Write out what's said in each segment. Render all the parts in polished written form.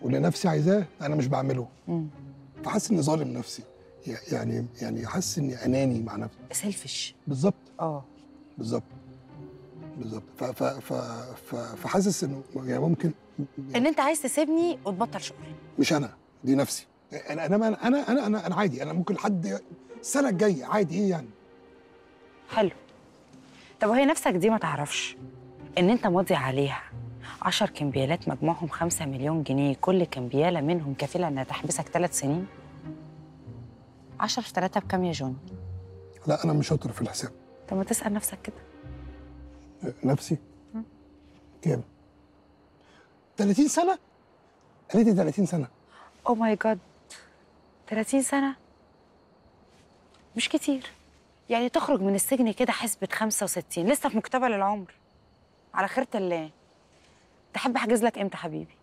واللي نفسي عايزاه انا مش بعمله. فحاسس اني ظالم نفسي، يعني حاسس اني اناني مع نفسي. سيلفش. بالظبط. بالظبط. فحاسس انه يعني ممكن ان انت عايز تسيبني وتبطل شغل. مش انا، دي نفسي. انا عادي، انا ممكن لحد السنه الجايه عادي، ايه يعني؟ حلو. طب وهي نفسك دي ما تعرفش ان انت ماضي عليها 10 كمبيالات مجموعهم 5 مليون جنيه، كل كمبياله منهم كفيله انها تحبسك 3 سنين؟ 10 في 3 بكام يا جون؟ لا انا مش شاطر في الحساب. طب ما تسال نفسك كده. نفسي؟ كام؟ 30 سنه؟ قالت لي 30 سنه. اوه ماي جاد، 30 سنه مش كتير. يعني تخرج من السجن كده حسبة 65، لسه في مقتبل العمر. على خيرة الله. تحب احجز لك امتى حبيبي؟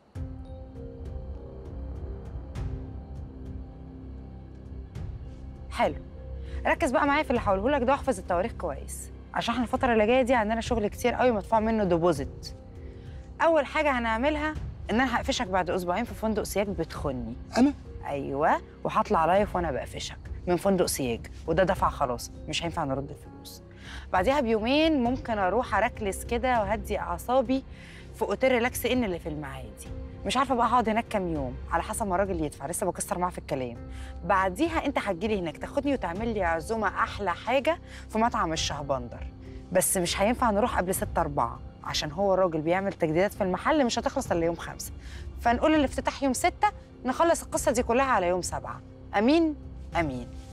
حلو. ركز بقى معايا في اللي هقوله لك ده، واحفظ التواريخ كويس، عشان احنا الفترة اللي جاية دي عندنا شغل كتير قوي مدفوع منه ديبوزيت. أول حاجة هنعملها إن أنا هقفشك بعد أسبوعين في فندق سياج بتخني. أنا؟ أيوه، وهطلع لايف وأنا بقفشك من فندق سياج، وده دفع خلاص، مش هينفع نرد الفلوس. بعديها بيومين ممكن أروح أركلس كده وأهدي أعصابي في أوتيل ريلاكس إن اللي في المعادي. مش عارفة بقى هقعد هناك كام يوم على حسب ما الراجل يدفع، لسه بكسر معاه في الكلام. بعديها أنت هتجيلي هناك تاخدني وتعمل لي عزومة أحلى حاجة في مطعم الشهبندر، بس مش هينفع نروح قبل 6/4 عشان هو الراجل بيعمل تجديدات في المحل مش هتخلص الا يوم 5، فنقول الافتتاح يوم 6، نخلص القصة دي كلها على يوم 7. أمين؟ أمين.